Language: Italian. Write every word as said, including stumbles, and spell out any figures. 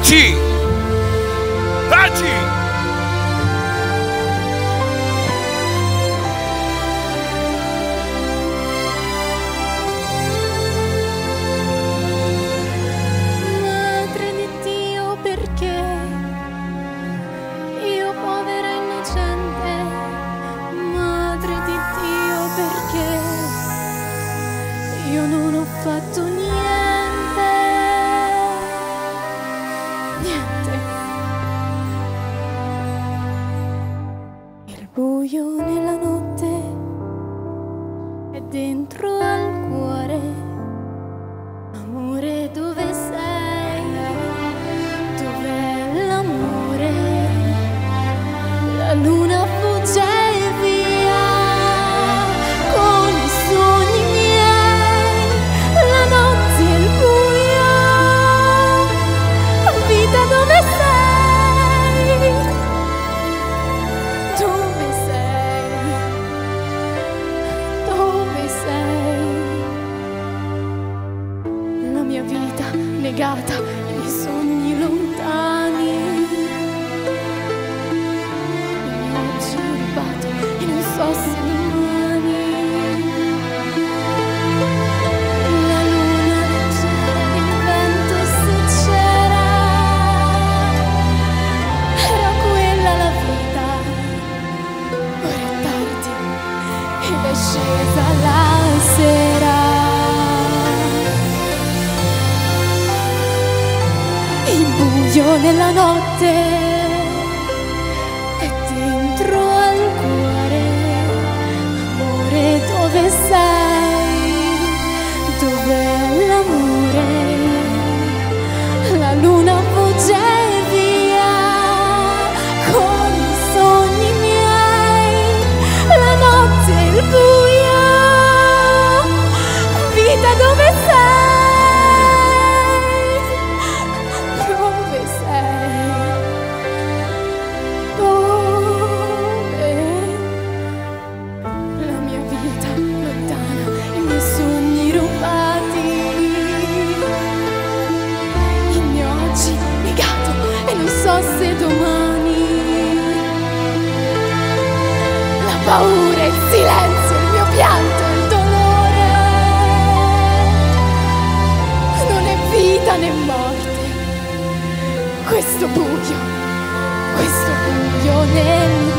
Taci! Taci! Madre di Dio, perché io povera innocente? Madre di Dio, perché io non ho fatto niente, niente. Il buio nella notte è dentro al cuore. Amore, dove sei? Dov'è l'amore? La luna fugge via con i sogni miei, la notte e il buio. Vita, dove sei? Dove sei? Dove sei? La mia vita negata, i miei sogni lontani, il mio oggi rubato e non so se domani. La luna leggera, il vento se c'era, era quella la vita. Ora è tardi ed è scesa la sera. Il buio nella notte è dentro al cuore. Amore, dove sei? Dov'è l'amore? La luna fugge via con i sogni miei, la notte e il buio. Vita, dove sei? Dove sei? Dove? La mia vita lontana, i miei sogni rubati, il mio oggi negato e non so se domani. La paura, il silenzio, il mio pianto, il dolore. Non è vita né morte questo buio, questo buio nel